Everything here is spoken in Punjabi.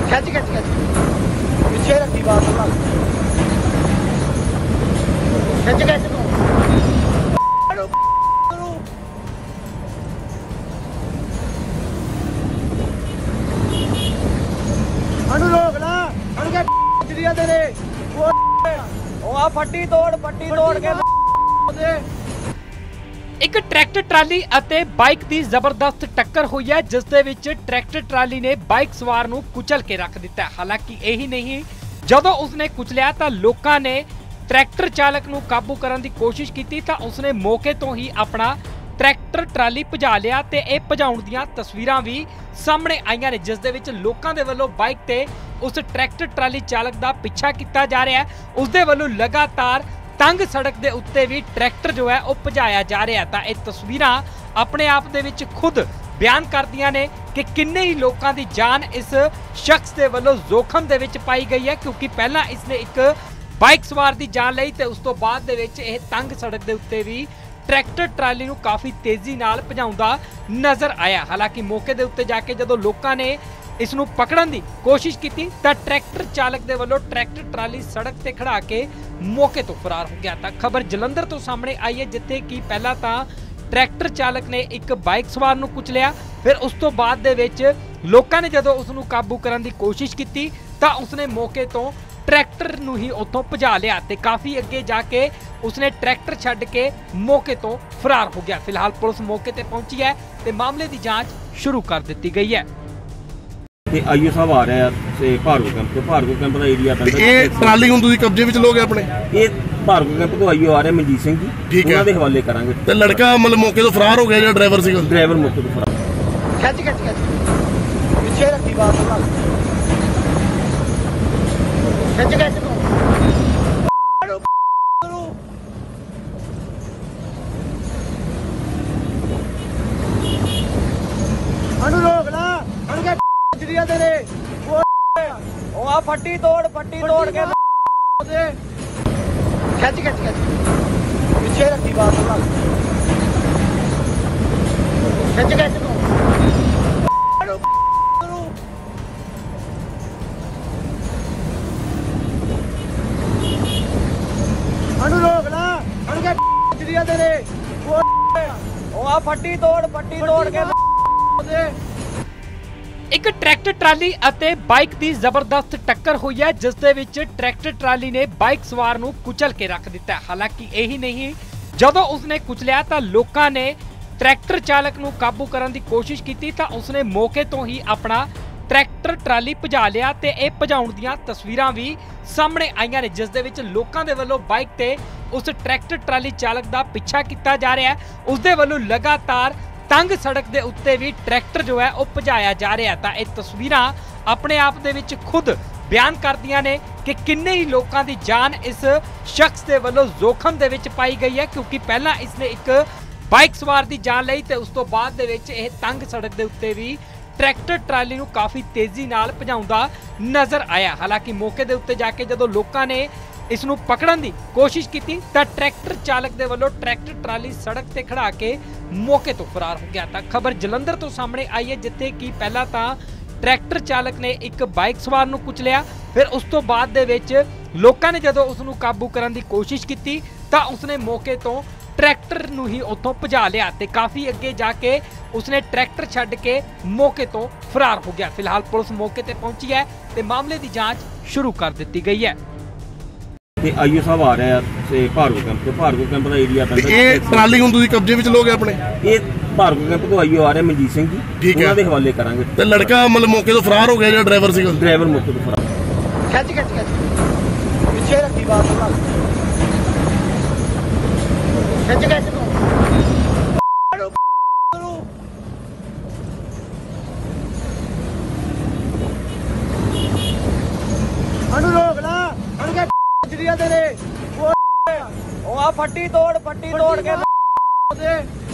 खिंच खिंच खिंच पीछे रखी बात खिंच खिंच रोक ला तेरे फट्टी तोड़ के एक ट्रैक्टर ट्राली ਅਤੇ ਬਾਈਕ ਦੀ ਜ਼ਬਰਦਸਤ ਟੱਕਰ ਹੋਈ ਹੈ ਜਿਸ ਦੇ ਵਿੱਚ ਟਰੈਕਟਰ ਟਰਾਲੀ ਨੇ ਬਾਈਕ ਸਵਾਰ ਨੂੰ ਕੁਚਲ ਕੇ ਰੱਖ ਦਿੱਤਾ। ਹਾਲਾਂਕਿ ਇਹੀ ਨਹੀਂ, ਜਦੋਂ ਉਸਨੇ ਕੁਚਲਿਆ ਤਾਂ ਲੋਕਾਂ ਨੇ ਟਰੈਕਟਰ ਚਾਲਕ ਨੂੰ ਕਾਬੂ ਕਰਨ ਦੀ ਕੋਸ਼ਿਸ਼ ਕੀਤੀ ਤਾਂ ਉਸਨੇ ਮੌਕੇ ਤੋਂ ਹੀ ਆਪਣਾ ਟਰੈਕਟਰ ਟਰਾਲੀ ਭਜਾ ਲਿਆ ਤੇ ਇਹ ਭਜਾਉਣ ਦੀਆਂ ਤਸਵੀਰਾਂ ਵੀ ਸਾਹਮਣੇ ਆਈਆਂ ਨੇ ਜਿਸ ਦੇ ਵਿੱਚ ਲੋਕਾਂ ਦੇ ਵੱਲੋਂ ਬਾਈਕ ਤੇ ਉਸ ਟਰੈਕਟਰ ਟਰਾਲੀ ਚਾਲਕ ਦਾ ਪਿੱਛਾ ਕੀਤਾ ਜਾ ਰਿਹਾ ਹੈ। ਉਸ ਦੇ ਵੱਲੋਂ ਲਗਾਤਾਰ ਤੰਗ ਸੜਕ ਦੇ ਉੱਤੇ ਵੀ ਟਰੈਕਟਰ ਜੋ ਹੈ ਉਹ ਭਜਾਇਆ ਜਾ ਰਿਹਾ। ਤਾਂ ਇਹ ਤਸਵੀਰਾਂ ਆਪਣੇ ਆਪ ਦੇ ਵਿੱਚ ਖੁਦ ਬਿਆਨ ਕਰਦੀਆਂ ਨੇ ਕਿ ਕਿੰਨੇ ਹੀ ਲੋਕਾਂ ਦੀ ਜਾਨ ਇਸ ਸ਼ਖਸ ਦੇ ਵੱਲੋਂ ਜ਼ੋਖਮ ਦੇ ਵਿੱਚ ਪਾਈ ਗਈ ਹੈ, ਕਿਉਂਕਿ ਪਹਿਲਾਂ ਇਸਨੇ ਇੱਕ ਬਾਈਕ ਸਵਾਰ ਦੀ ਜਾਨ ਲਈ ਤੇ ਉਸ ਤੋਂ ਬਾਅਦ ਦੇ ਵਿੱਚ ਇਹ ਤੰਗ ਸੜਕ ਦੇ ਉੱਤੇ ਵੀ ਟਰੈਕਟਰ ਟਰਾਲੀ ਨੂੰ ਕਾਫੀ ਤੇਜ਼ੀ ਨਾਲ ਭਜਾਉਂਦਾ ਨਜ਼ਰ ਆਇਆ। ਹਾਲਾਂਕਿ ਮੌਕੇ ਦੇ ਉੱਤੇ ਜਾ ਕੇ ਜਦੋਂ ਲੋਕਾਂ ਨੇ ਇਸ ਨੂੰ ਪਕੜਨ ਦੀ ਕੋਸ਼ਿਸ਼ ਕੀਤੀ ਤਾਂ ਟਰੈਕਟਰ ਚਾਲਕ ਦੇ ਵੱਲੋਂ ਟਰੈਕਟਰ ਟਰਾਲੀ ਸੜਕ ਤੇ ਖੜਾ ਕੇ ਮੌਕੇ ਤੋਂ ਫਰਾਰ ਹੋ ਗਿਆ। ਤਾਂ ਖਬਰ ਜਲੰਧਰ ਤੋਂ ਸਾਹਮਣੇ ਆਈ ਹੈ ਜਿੱਥੇ ਕਿ ਪਹਿਲਾਂ ਤਾਂ ਟਰੈਕਟਰ ਚਾਲਕ ਨੇ ਇੱਕ ਬਾਈਕ ਸਵਾਰ ਨੂੰ ਕੁਚਲਿਆ, ਫਿਰ ਉਸ ਤੋਂ ਬਾਅਦ ਦੇ ਵਿੱਚ ਲੋਕਾਂ ਨੇ ਜਦੋਂ ਉਸ ਨੂੰ ਕਾਬੂ ਕਰਨ ਦੀ ਕੋਸ਼ਿਸ਼ ਕੀਤੀ ਤਾਂ ਉਸਨੇ ਮੌਕੇ ਤੋਂ ਟਰੈਕਟਰ ਨੂੰ ਹੀ ਉੱਥੋਂ ਭਜਾ ਲਿਆ ਤੇ ਕਾਫੀ ਅੱਗੇ ਜਾ ਕੇ ਉਸਨੇ ਟਰੈਕਟਰ ਛੱਡ ਕੇ ਮੌਕੇ ਤੋਂ ਫਰਾਰ ਹੋ ਗਿਆ। ਫਿਲਹਾਲ ਪੁਲਿਸ ਮੌਕੇ ਤੇ ਪਹੁੰਚੀ ਹੈ ਤੇ ਮਾਮਲੇ ਦੀ ਜਾਂਚ ਸ਼ੁਰੂ ਕਰ ਦਿੱਤੀ ਗਈ ਹੈ। ਤੇ ਆਈਓ ਸਾਹਿਬ ਆ ਰਿਹਾ ਤੇ ਭਾਰਗੋ ਕੈਂਪ ਦਾ ਏਰੀਆ ਪੈਂਦਾ। ਇਹ ਟਰਾਲੀ ਹੁਣ ਤੁਸੀਂ ਕਬਜ਼ੇ ਵਿੱਚ ਲੋਗੇ ਆਪਣੇ? ਇਹ ਭਾਰਗੋ ਕੈਂਪ ਤੋਂ ਆਈਓ ਆ ਰਿਹਾ ਮਨਜੀਤ ਸਿੰਘ ਜੀ, ਉਹਨਾਂ ਦੇ ਹਵਾਲੇ ਕਰਾਂਗੇ। ਤੇ ਲੜਕਾ ਮਤਲਬ ਮੌਕੇ ਤੋਂ ਫਰਾਰ ਹੋ ਗਿਆ ਜਿਹੜਾ ਡਰਾਈਵਰ ਸੀਗਾ? ਡਰਾਈਵਰ ਮੌਕੇ ਤੋਂ ਫਰਾਰ। खिंच खिंच खिंच पीछे रखी बात खिंच खिंच रोक ला तेरे फट्टी तोड़ के खिंच खिंच खिंच पीछे रखी बात खिंच खिंच रोक ला तेरे फट्टी तोड़ के ਇੱਕ ਟਰੈਕਟਰ ਟਰਾਲੀ ਅਤੇ ਬਾਈਕ ਦੀ ਜ਼ਬਰਦਸਤ ਟੱਕਰ ਹੋਈ ਹੈ ਜਿਸ ਦੇ ਵਿੱਚ ਟਰੈਕਟਰ ਟਰਾਲੀ ਨੇ ਬਾਈਕ ਸਵਾਰ ਨੂੰ ਕੁਚਲ ਕੇ ਰੱਖ ਦਿੱਤਾ। ਹਾਲਾਂਕਿ ਇਹੀ ਨਹੀਂ, ਜਦੋਂ ਉਸਨੇ ਕੁਚਲਿਆ ਤਾਂ ਲੋਕਾਂ ਨੇ ਟਰੈਕਟਰ ਚਾਲਕ ਨੂੰ ਕਾਬੂ ਕਰਨ ਦੀ ਕੋਸ਼ਿਸ਼ ਕੀਤੀ ਤਾਂ ਉਸਨੇ ਮੌਕੇ ਤੋਂ ਹੀ ਆਪਣਾ ਟਰੈਕਟਰ ਟਰਾਲੀ ਭਜਾ ਲਿਆ ਤੇ ਇਹ ਭਜਾਉਣ ਦੀਆਂ ਤਸਵੀਰਾਂ ਵੀ ਸਾਹਮਣੇ ਆਈਆਂ ਨੇ ਜਿਸ ਦੇ ਵਿੱਚ ਲੋਕਾਂ ਦੇ ਵੱਲੋਂ ਬਾਈਕ ਤੇ ਉਸ ਟਰੈਕਟਰ ਟਰਾਲੀ ਚਾਲਕ ਦਾ ਪਿੱਛਾ ਕੀਤਾ ਜਾ ਰਿਹਾ ਹੈ। ਉਸ ਦੇ ਵੱਲੋਂ ਲਗਾਤਾਰ ਤੰਗ ਸੜਕ ਦੇ ਉੱਤੇ ਵੀ ਟਰੈਕਟਰ ਜੋ ਹੈ ਉਹ ਭਜਾਇਆ ਜਾ ਰਿਹਾ। ਤਾਂ ਇਹ ਤਸਵੀਰਾਂ ਆਪਣੇ ਆਪ ਦੇ ਵਿੱਚ ਖੁਦ ਬਿਆਨ ਕਰਦੀਆਂ ਨੇ ਕਿ ਕਿੰਨੇ ਹੀ ਲੋਕਾਂ ਦੀ ਜਾਨ ਇਸ ਸ਼ਖਸ ਦੇ ਵੱਲੋਂ ਜ਼ੋਖਮ ਦੇ ਵਿੱਚ ਪਾਈ ਗਈ ਹੈ, ਕਿਉਂਕਿ ਪਹਿਲਾਂ ਇਸਨੇ ਇੱਕ ਬਾਈਕ ਸਵਾਰ ਦੀ ਜਾਨ ਲਈ ਤੇ ਉਸ ਤੋਂ ਬਾਅਦ ਦੇ ਵਿੱਚ ਇਹ ਤੰਗ ਸੜਕ ਦੇ ਉੱਤੇ ਵੀ ਟਰੈਕਟਰ ਟਰਾਲੀ ਨੂੰ ਕਾਫੀ ਤੇਜ਼ੀ ਨਾਲ ਭਜਾਉਂਦਾ ਨਜ਼ਰ ਆਇਆ। ਹਾਲਾਂਕਿ ਮੌਕੇ ਦੇ ਉੱਤੇ ਜਾ ਕੇ ਜਦੋਂ ਲੋਕਾਂ ਨੇ ਇਸ ਨੂੰ ਪਕੜਨ ਦੀ ਕੋਸ਼ਿਸ਼ ਕੀਤੀ ਤਾਂ ਟਰੈਕਟਰ ਚਾਲਕ ਦੇ ਵੱਲੋਂ ਟਰੈਕਟਰ ਟਰਾਲੀ ਸੜਕ ਤੇ ਖੜਾ ਕੇ ਮੌਕੇ ਤੋਂ ਫਰਾਰ ਹੋ ਗਿਆ। ਤਾਂ ਖਬਰ ਜਲੰਧਰ ਤੋਂ ਸਾਹਮਣੇ ਆਈ ਹੈ ਜਿੱਥੇ ਕਿ ਪਹਿਲਾਂ ਤਾਂ ਟਰੈਕਟਰ ਚਾਲਕ ਨੇ ਇੱਕ ਬਾਈਕ ਸਵਾਰ ਨੂੰ ਕੁਚਲਿਆ, ਫਿਰ ਉਸ ਤੋਂ ਬਾਅਦ ਦੇ ਵਿੱਚ ਲੋਕਾਂ ਨੇ ਜਦੋਂ ਉਸ ਨੂੰ ਕਾਬੂ ਕਰਨ ਦੀ ਕੋਸ਼ਿਸ਼ ਕੀਤੀ ਤਾਂ ਉਸਨੇ ਮੌਕੇ ਤੋਂ ਟਰੈਕਟਰ ਨੂੰ ਹੀ ਉੱਥੋਂ ਭਜਾ ਲਿਆ ਤੇ ਕਾਫੀ ਅੱਗੇ ਜਾ ਕੇ ਉਸਨੇ ਟਰੈਕਟਰ ਛੱਡ ਕੇ ਮੌਕੇ ਤੋਂ ਫਰਾਰ ਹੋ ਗਿਆ। ਫਿਲਹਾਲ ਪੁਲਿਸ ਮੌਕੇ ਤੇ ਪਹੁੰਚੀ ਹੈ ਤੇ ਮਾਮਲੇ ਦੀ ਜਾਂਚ ਸ਼ੁਰੂ ਕਰ ਦਿੱਤੀ ਗਈ ਹੈ। ਤੇ ਆਈਓ ਸਾਹਿਬ ਆ ਰਿਹਾ ਤੇ ਭਾਰਗੋ ਕੈਂਪ ਦਾ ਏਰੀਆ ਪੈਂਦਾ। ਇਹ ਟਰਾਲੀ ਹੁਣ ਤੁਸੀਂ ਕਬਜ਼ੇ ਵਿੱਚ ਲੋਗੇ ਆਪਣੇ? ਇਹ ਭਾਰਗੋ ਕੈਂਪ ਤੋਂ ਆਈਓ ਆ ਰਿਹਾ ਮਨਜੀਤ ਸਿੰਘ ਜੀ, ਉਹਨਾਂ ਦੇ ਹਵਾਲੇ ਕਰਾਂਗੇ। ਤੇ ਲੜਕਾ ਮਤਲਬ ਮੌਕੇ ਤੋਂ ਫਰਾਰ ਹੋ ਗਿਆ ਜਿਹੜਾ ਡਰਾਈਵਰ ਸੀਗਾ? ਡਰਾਈਵਰ ਮੌਕੇ ਤੋਂ ਫਰਾਰ। खिंच खिंच खिंच पीछे रखी बात खिंच खिंच रोक ला तेरे फट्टी तोड़ के